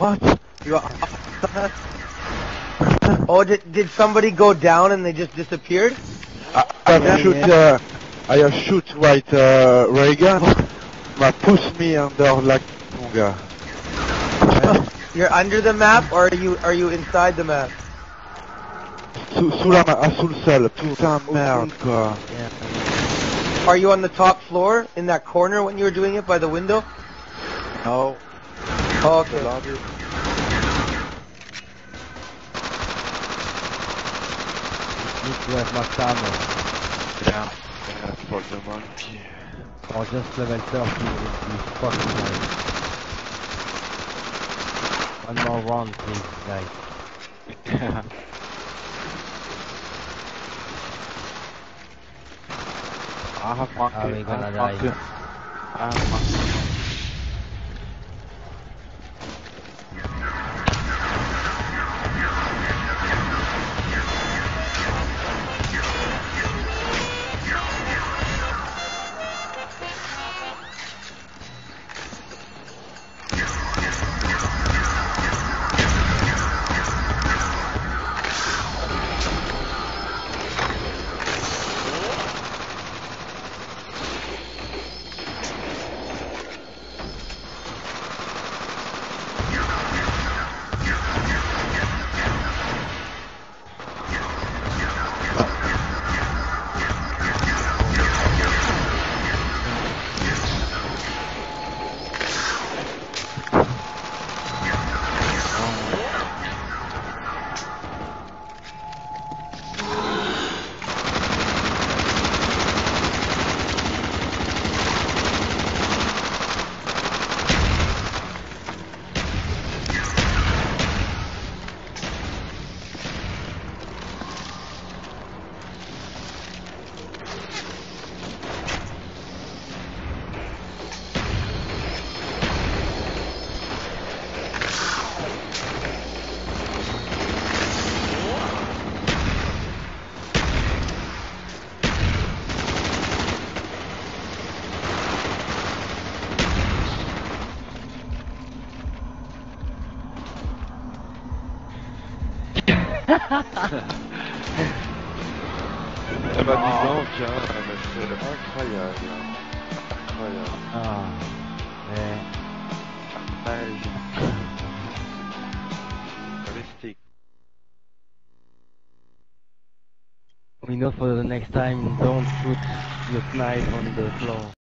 What? You Oh, did somebody go down and they just disappeared? I shoot right Reagan, but push me under like Tonga. You're under the map, or are you inside the map? Sous le sol, putain merde quoi. Are you on the top floor in that corner when you were doing it by the window? No. Oh, okay. You have much ammo. Yeah, for the monkey. Or just level 30 would be fucking nice. One more round please, guys. Yeah. I have monkey. Are we gonna die? I have monkey. Eh ben dis donc, hein, mais c'est incroyable. Incroyable. Ah, yeah. Mystique. We know for the next time, don't put your knife on the floor.